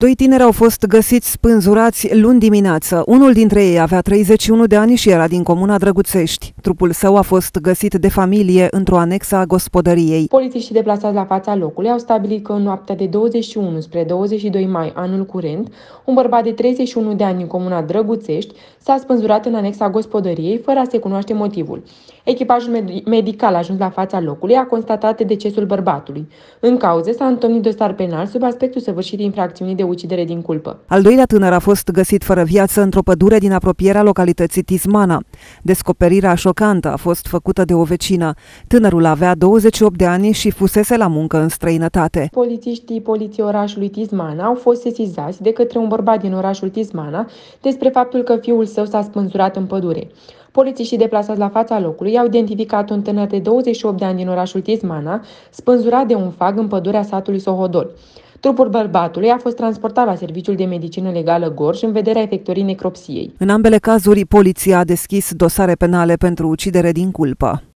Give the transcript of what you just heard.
Doi tineri au fost găsiți spânzurați luni dimineață. Unul dintre ei avea 31 de ani și era din comuna Drăguțești. Trupul său a fost găsit de familie într-o anexă a gospodăriei. Polițiștii deplasați la fața locului au stabilit că în noaptea de 21 spre 22 mai anul curent, un bărbat de 31 de ani din comuna Drăguțești s-a spânzurat în anexa gospodăriei fără a se cunoaște motivul. Echipajul medical ajuns la fața locului a constatat decesul bărbatului. În cauză s-a întocmit dosar penal sub aspectul săvârșirii infracțiunii de ucidere din culpă. Al doilea tânăr a fost găsit fără viață într-o pădure din apropierea localității Tismana. Descoperirea șocantă a fost făcută de o vecină. Tânărul avea 28 de ani și fusese la muncă în străinătate. Polițiștii Poliției orașului Tismana au fost sesizați de către un bărbat din orașul Tismana despre faptul că fiul său s-a spânzurat în pădure. Polițiștii deplasați la fața locului au identificat un tânăr de 28 de ani din orașul Tismana, spânzurat de un fag în pădurea satului Sohodol. Trupul bărbatului a fost transportat la Serviciul de Medicină Legală Gorj în vederea efectuării necropsiei. În ambele cazuri, poliția a deschis dosare penale pentru ucidere din culpă.